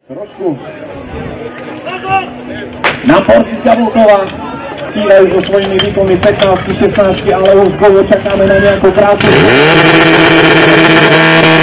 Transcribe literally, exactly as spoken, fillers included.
Trošku. Na porci z Gaboltova chýbajú so svojimi výkonmi pätnásť šestnásť, ale už gól očakáme na nejakú krásu.